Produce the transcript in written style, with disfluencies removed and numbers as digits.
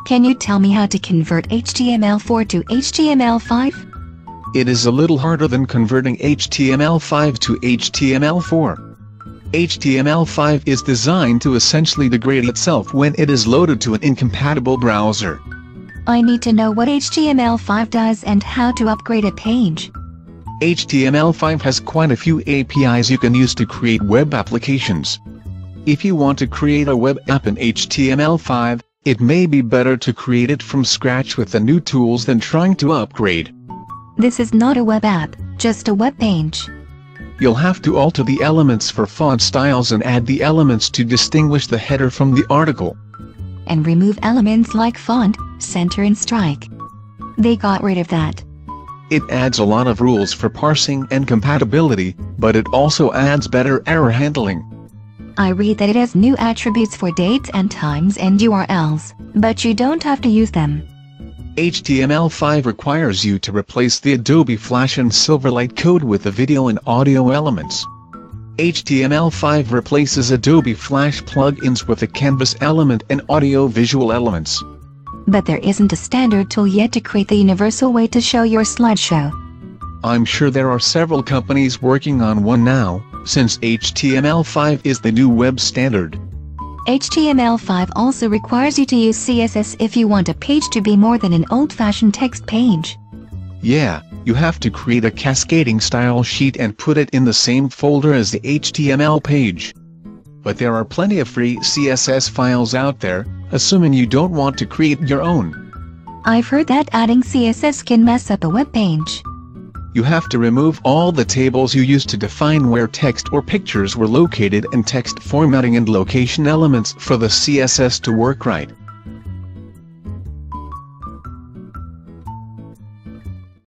Can you tell me how to convert HTML4 to HTML5? It is a little harder than converting HTML5 to HTML4. HTML5 is designed to essentially degrade itself when it is loaded to an incompatible browser. I need to know what HTML5 does and how to upgrade a page. HTML5 has quite a few APIs you can use to create web applications. If you want to create a web app in HTML5, it may be better to create it from scratch with the new tools than trying to upgrade. This is not a web app, just a web page. You'll have to alter the elements for font styles and add the elements to distinguish the header from the article. And remove elements like font, center and strike. They got rid of that. It adds a lot of rules for parsing and compatibility, but it also adds better error handling. I read that it has new attributes for dates and times and URLs, but you don't have to use them. HTML5 requires you to replace the Adobe Flash and Silverlight code with the video and audio elements. HTML5 replaces Adobe Flash plugins with the Canvas element and audio-visual elements. But there isn't a standard tool yet to create the universal way to show your slideshow. I'm sure there are several companies working on one now, since HTML5 is the new web standard. HTML5 also requires you to use CSS if you want a page to be more than an old-fashioned text page. Yeah, you have to create a cascading style sheet and put it in the same folder as the HTML page. But there are plenty of free CSS files out there, assuming you don't want to create your own. I've heard that adding CSS can mess up a web page. You have to remove all the tables you used to define where text or pictures were located and text formatting and location elements for the CSS to work right.